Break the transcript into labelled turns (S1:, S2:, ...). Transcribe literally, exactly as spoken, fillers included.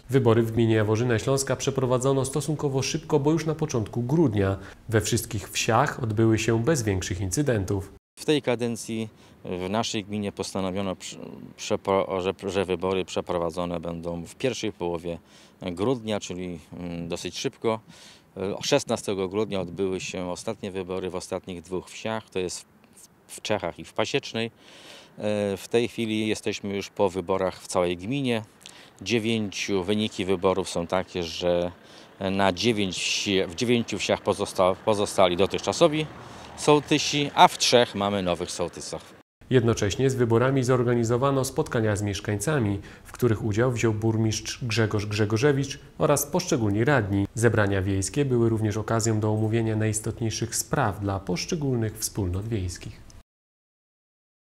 S1: Wybory w gminie Jaworzyna Śląska przeprowadzono stosunkowo szybko, bo już na początku grudnia. We wszystkich wsiach odbyły się bez większych incydentów.
S2: W tej kadencji w naszej gminie postanowiono, że, że wybory przeprowadzone będą w pierwszej połowie grudnia, czyli dosyć szybko. szesnastego grudnia odbyły się ostatnie wybory w ostatnich dwóch wsiach, to jest w Czechach i w Pasiecznej. W tej chwili jesteśmy już po wyborach w całej gminie. Dziewięciu wyniki wyborów są takie, że na dziewięć, w dziewięciu wsiach pozosta, pozostali dotychczasowi sołtysi, a w trzech mamy nowych sołtysów.
S1: Jednocześnie z wyborami zorganizowano spotkania z mieszkańcami, w których udział wziął burmistrz Grzegorz Grzegorzewicz oraz poszczególni radni. Zebrania wiejskie były również okazją do omówienia najistotniejszych spraw dla poszczególnych wspólnot wiejskich.